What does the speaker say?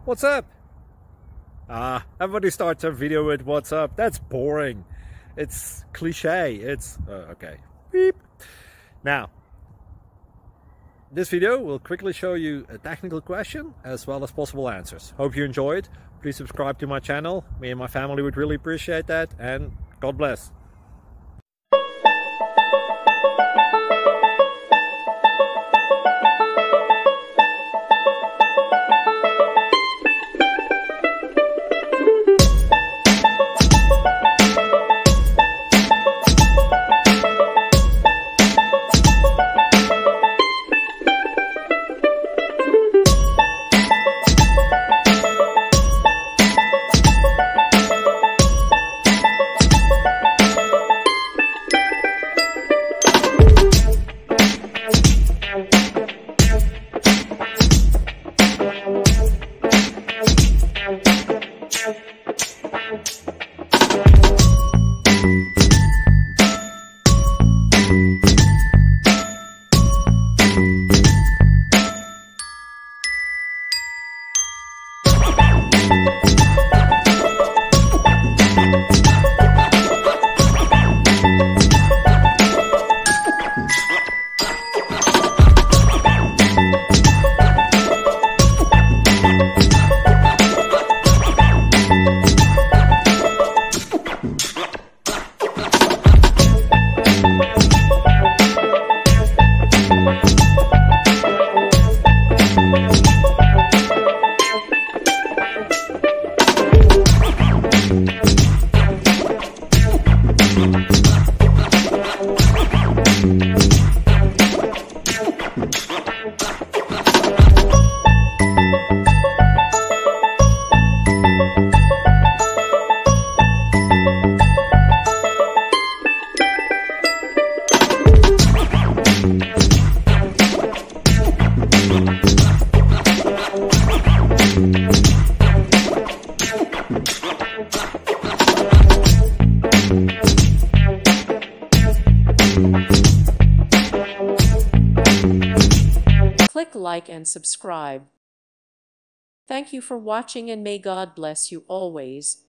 What's up? Everybody starts their video with what's up. That's boring. It's cliche. It's okay. Beep. Now, this video will quickly show you a technical question as well as possible answers. Hope you enjoyed. Please subscribe to my channel. Me and my family would really appreciate that, and God bless. Click like and subscribe. Thank you for watching, and may God bless you always.